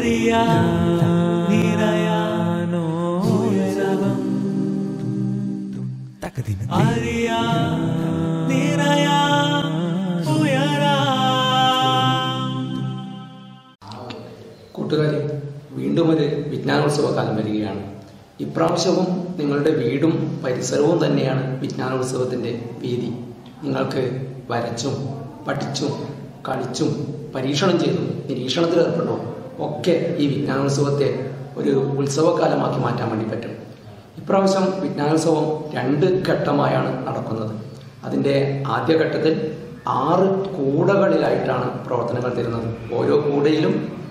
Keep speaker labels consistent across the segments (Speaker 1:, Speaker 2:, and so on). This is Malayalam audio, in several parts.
Speaker 1: കൂട്ടുകാരെ, വീണ്ടും ഒരു വിജ്ഞാനോത്സവ കാലം വരികയാണ്. ഇപ്രാവശ്യവും നിങ്ങളുടെ വീടും പരിസരവും തന്നെയാണ് വിജ്ഞാനോത്സവത്തിൻ്റെ വേദി. നിങ്ങൾക്ക് വരച്ചും പഠിച്ചും കളിച്ചും പരീക്ഷണം ചെയ്തും നിരീക്ഷണത്തിൽ ഏർപ്പെട്ടും ഒക്കെ ഈ വിജ്ഞാനോത്സവത്തെ ഒരു ഉത്സവകാലമാക്കി മാറ്റാൻ വേണ്ടി പറ്റും. ഇപ്രാവശ്യം വിജ്ഞാനോത്സവം 2 ഘട്ടമായാണ് നടക്കുന്നത്. അതിൻ്റെ ആദ്യഘട്ടത്തിൽ 6 കൂടകളിലായിട്ടാണ് പ്രവർത്തനങ്ങൾ തരുന്നത്. ഓരോ കൂടയിലും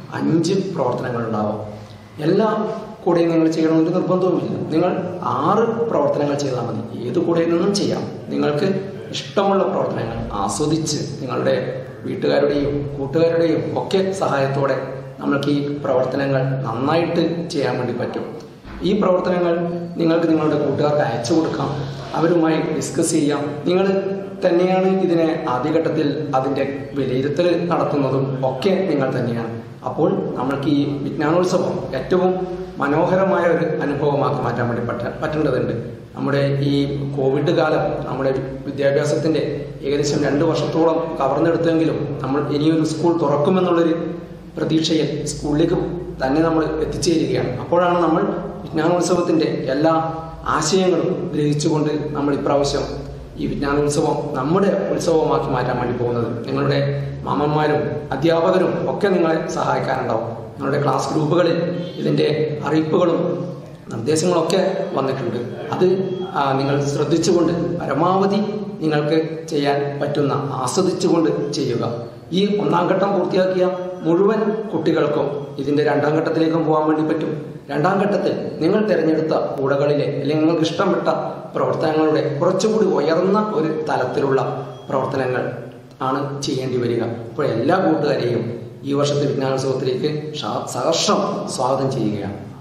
Speaker 1: 5 പ്രവർത്തനങ്ങൾ ഉണ്ടാവും. എല്ലാ കൂടെയും നിങ്ങൾ ചെയ്യണമെന്ന് നിർബന്ധവുമില്ല. നിങ്ങൾ 6 പ്രവർത്തനങ്ങൾ ചെയ്താൽ മതി. ഏത് കൂടെയിൽ നിന്നും ചെയ്യാം. നിങ്ങൾക്ക് ഇഷ്ടമുള്ള പ്രവർത്തനങ്ങൾ ആസ്വദിച്ച് നിങ്ങളുടെ വീട്ടുകാരുടെയും കൂട്ടുകാരുടെയും ഒക്കെ സഹായത്തോടെ നമ്മൾക്ക് ഈ പ്രവർത്തനങ്ങൾ നന്നായിട്ട് ചെയ്യാൻ വേണ്ടി പറ്റും. ഈ പ്രവർത്തനങ്ങൾ നിങ്ങൾക്ക് നിങ്ങളുടെ കൂട്ടുകാർക്ക് അയച്ചു കൊടുക്കാം. അവരുമായി ഡിസ്കസ് ചെയ്യാം. നിങ്ങൾ തന്നെയാണ് ഇതിനെ ആദ്യഘട്ടത്തിൽ അതിൻ്റെ വിലയിരുത്തൽ നടത്തുന്നതും ഒക്കെ നിങ്ങൾ തന്നെയാണ്. അപ്പോൾ നമ്മൾക്ക് ഈ വിജ്ഞാനോത്സവം ഏറ്റവും മനോഹരമായ ഒരു അനുഭവമാക്കി മാറ്റാൻ വേണ്ടി പറ്റേണ്ടതുണ്ട്. നമ്മുടെ ഈ കോവിഡ് കാലം നമ്മുടെ വിദ്യാഭ്യാസത്തിൻ്റെ ഏകദേശം 2 വർഷത്തോളം കവർന്നെടുത്തെങ്കിലും നമ്മൾ ഇനിയൊരു സ്കൂൾ തുറക്കുമെന്നുള്ളൊരു പ്രതീക്ഷയിൽ സ്കൂളിലേക്ക് തന്നെ നമ്മൾ എത്തിച്ചേരുകയാണ്. അപ്പോഴാണ് നമ്മൾ വിജ്ഞാനോത്സവത്തിൻ്റെ എല്ലാ ആശയങ്ങളും ഗ്രഹിച്ചുകൊണ്ട് നമ്മൾ ഇപ്രാവശ്യം ഈ വിജ്ഞാനോത്സവം നമ്മുടെ ഉത്സവമാക്കി മാറ്റാൻ വേണ്ടി പോകുന്നത്. നിങ്ങളുടെ മാമന്മാരും അധ്യാപകരും ഒക്കെ നിങ്ങളെ സഹായിക്കാനുണ്ടാവും. നിങ്ങളുടെ ക്ലാസ് ഗ്രൂപ്പുകളിൽ ഇതിൻ്റെ അറിയിപ്പുകളും നിർദ്ദേശങ്ങളൊക്കെ വന്നിട്ടുണ്ട്. അത് നിങ്ങൾ ശ്രദ്ധിച്ചുകൊണ്ട് പരമാവധി നിങ്ങൾക്ക് ചെയ്യാൻ പറ്റുന്ന ആസ്വദിച്ചുകൊണ്ട് ചെയ്യുക. ഈ 1ാം ഘട്ടം പൂർത്തിയാക്കിയ മുഴുവൻ കുട്ടികൾക്കും ഇതിൻ്റെ 2ാം ഘട്ടത്തിലേക്കും പോകാൻ വേണ്ടി പറ്റും. 2ാം ഘട്ടത്തിൽ നിങ്ങൾ തിരഞ്ഞെടുത്ത കൂടകളിലെ അല്ലെങ്കിൽ നിങ്ങൾക്ക് ഇഷ്ടപ്പെട്ട പ്രവർത്തനങ്ങളുടെ കുറച്ചുകൂടി ഉയർന്ന ഒരു തലത്തിലുള്ള പ്രവർത്തനങ്ങൾ ആണ് ചെയ്യേണ്ടി വരിക. അപ്പോൾ എല്ലാ കൂട്ടുകാരെയും ഈ വർഷത്തെ വിജ്ഞാനോത്സവത്തിലേക്ക് സഹർഷം സ്വാഗതം ചെയ്യുകയാണ്.